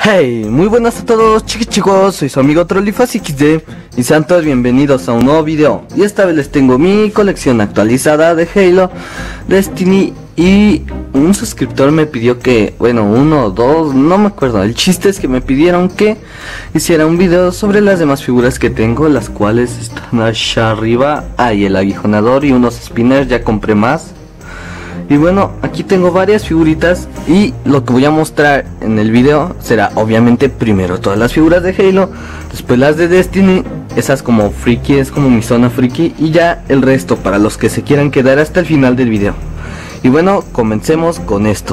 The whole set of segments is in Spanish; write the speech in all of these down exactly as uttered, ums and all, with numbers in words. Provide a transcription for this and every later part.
Hey, muy buenas a todos chicos chicos, soy su amigo Trollifaz equis de y sean todos bienvenidos a un nuevo video. Y esta vez les tengo mi colección actualizada de Halo, Destiny, y un suscriptor me pidió que, bueno, uno o dos, no me acuerdo, el chiste es que me pidieron que hiciera un video sobre las demás figuras que tengo, las cuales están allá arriba. Hay el aguijonador y unos spinners, ya compré más. Y bueno, aquí tengo varias figuritas y lo que voy a mostrar en el video será obviamente primero todas las figuras de Halo, después las de Destiny, esas como friki, es como mi zona friki, y ya el resto para los que se quieran quedar hasta el final del video. Y bueno, comencemos con esto.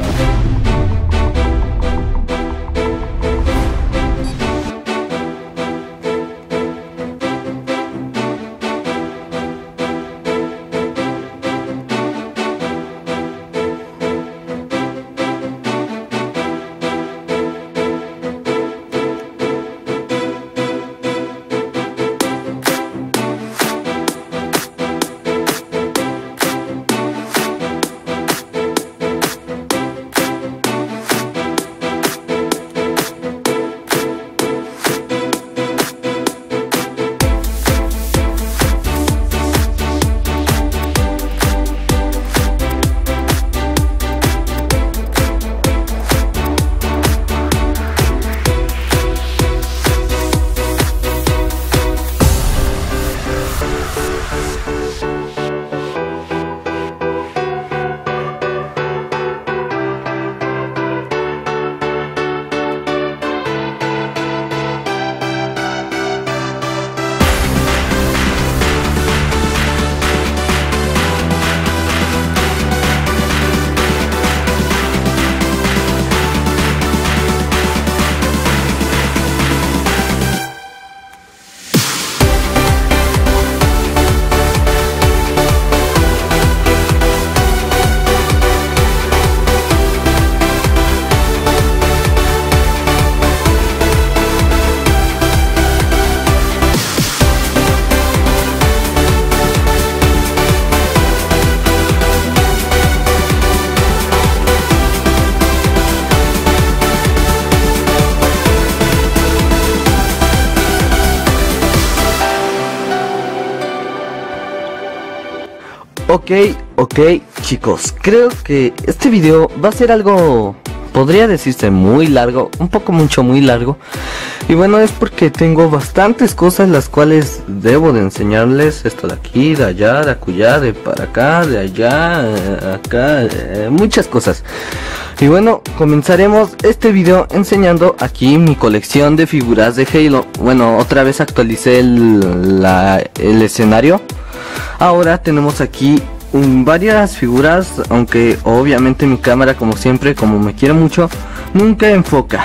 Ok, ok chicos, creo que este video va a ser algo, podría decirse muy largo, un poco mucho muy largo. Y bueno, es porque tengo bastantes cosas las cuales debo de enseñarles. Esto de aquí, de allá, de acullá, de para acá, de allá, acá, eh, muchas cosas. Y bueno, comenzaremos este video enseñando aquí mi colección de figuras de Halo. Bueno, otra vez actualicé el, la, el escenario. Ahora tenemos aquí um, varias figuras, aunque obviamente mi cámara, como siempre, como me quiere mucho, nunca enfoca.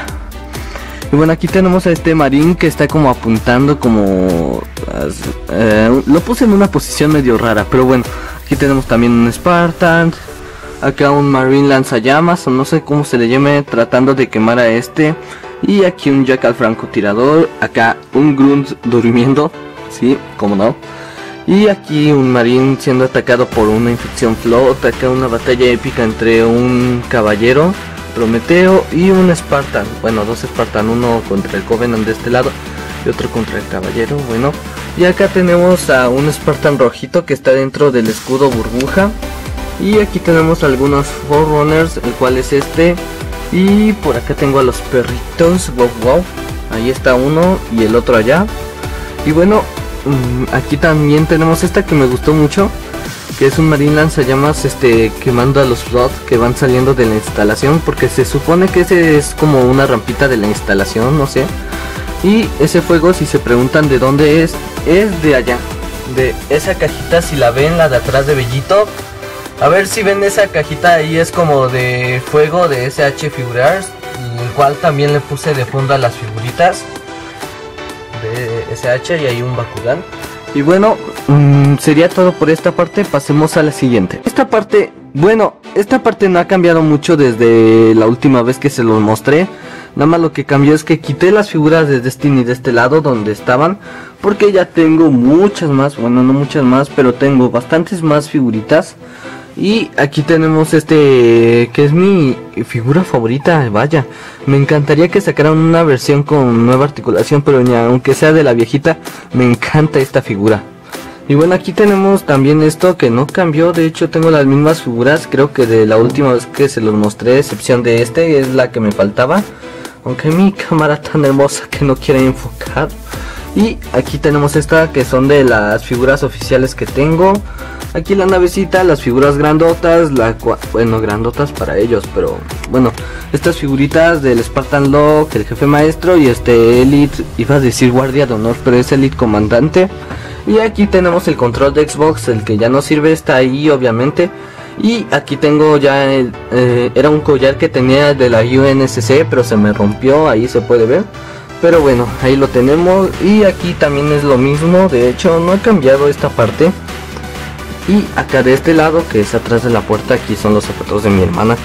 Y bueno, aquí tenemos a este marín que está como apuntando como... Eh, lo puse en una posición medio rara, pero bueno. Aquí tenemos también un Spartan. Acá un Marine lanzallamas, o no sé cómo se le llame, tratando de quemar a este. Y aquí un Jackal francotirador. Acá un Grunt durmiendo, sí, como no. Y aquí un marín siendo atacado por una infección float. Acá una batalla épica entre un caballero Prometeo y un Spartan. Bueno, dos Spartan, uno contra el Covenant de este lado y otro contra el caballero. Bueno, y acá tenemos a un Spartan rojito que está dentro del escudo burbuja. Y aquí tenemos algunos Forerunners, el cual es este. Y por acá tengo a los perritos. Wow, wow. Ahí está uno y el otro allá. Y bueno, aquí también tenemos esta que me gustó mucho, que es un marín lanzallamas este quemando a los flots que van saliendo de la instalación, porque se supone que ese es como una rampita de la instalación, no sé. Y ese fuego, si se preguntan de dónde es, es de allá, de esa cajita. Si la ven, la de atrás de Bellito, a ver si ven esa cajita, ahí es como de fuego de S H Figures, el cual también le puse de fondo a las figuritas de S H, y hay un Bakugan. Y bueno, mmm, sería todo por esta parte. Pasemos a la siguiente. Esta parte, bueno, esta parte no ha cambiado mucho desde la última vez que se los mostré. Nada más lo que cambió es que quité las figuras de Destiny de este lado donde estaban, porque ya tengo muchas más, bueno, no muchas más, pero tengo bastantes más figuritas. Y aquí tenemos este, que es mi figura favorita, vaya. Me encantaría que sacaran una versión con nueva articulación, pero ni aunque sea de la viejita, me encanta esta figura. Y bueno, aquí tenemos también esto que no cambió, de hecho tengo las mismas figuras, creo que de la última vez que se los mostré, excepción de este, es la que me faltaba. Aunque mi cámara tan hermosa que no quiere enfocar. Y aquí tenemos esta que son de las figuras oficiales que tengo. Aquí la navecita, las figuras grandotas, la bueno, grandotas para ellos, pero bueno, estas figuritas del Spartan Locke, el jefe maestro y este Elite, iba a decir guardia de honor, pero es Elite comandante. Y aquí tenemos el control de Xbox, el que ya no sirve, está ahí obviamente. Y aquí tengo ya el, eh, era un collar que tenía de la U N S C, pero se me rompió, ahí se puede ver. Pero bueno, ahí lo tenemos. Y aquí también es lo mismo, de hecho no he cambiado esta parte. Y acá de este lado, que es atrás de la puerta, aquí son los zapatos de mi hermana.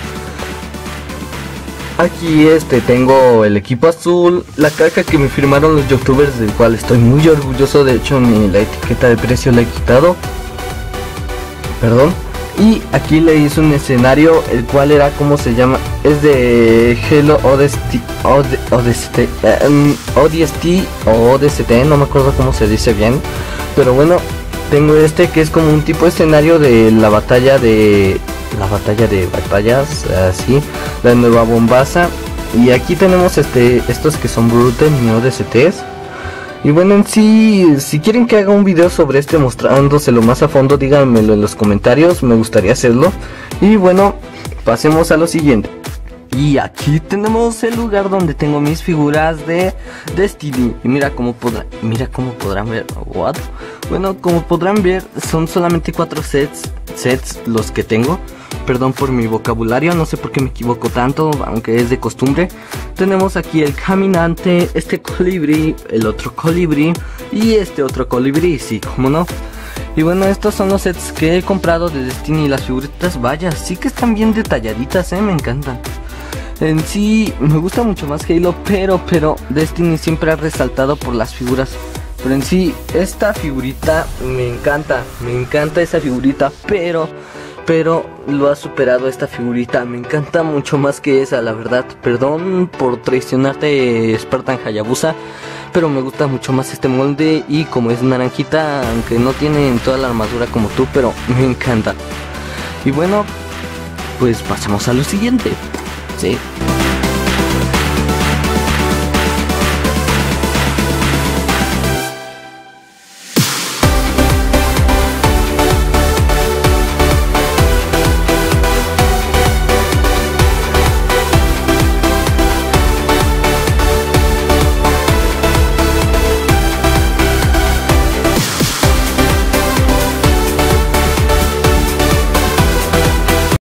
Aquí este tengo el equipo azul, la caja que me firmaron los youtubers, del cual estoy muy orgulloso, de hecho ni la etiqueta de precio la he quitado. Perdón. Y aquí le hice un escenario, el cual era, ¿cómo se llama? Es de Hello O D S T, O D S T, um, O D S T o O D S T, no me acuerdo cómo se dice bien. Pero bueno, tengo este que es como un tipo de escenario de la batalla de... La batalla de batallas, así, la nueva Bombasa. Y aquí tenemos este estos que son Brute y O D S Ts. Y bueno, en sí, si quieren que haga un video sobre este mostrándoselo más a fondo, díganmelo en los comentarios, me gustaría hacerlo. Y bueno, pasemos a lo siguiente. Y aquí tenemos el lugar donde tengo mis figuras de Destiny. Y mira cómo podrán, mira cómo podrán ver. What? Bueno, como podrán ver, son solamente cuatro sets, sets los que tengo. Perdón por mi vocabulario, no sé por qué me equivoco tanto, aunque es de costumbre. Tenemos aquí el caminante, este colibrí, el otro colibrí y este otro colibrí, sí, como no. Y bueno, estos son los sets que he comprado de Destiny. Las figuritas, vaya, sí que están bien detalladitas, eh, me encantan. En sí, me gusta mucho más Halo, pero, pero Destiny siempre ha resaltado por las figuras. Pero en sí, esta figurita me encanta, me encanta esa figurita, pero... Pero lo ha superado esta figurita, me encanta mucho más que esa, la verdad. Perdón por traicionarte, Spartan Hayabusa, pero me gusta mucho más este molde. Y como es naranjita, aunque no tiene toda la armadura como tú, pero me encanta. Y bueno, pues pasemos a lo siguiente. Sí.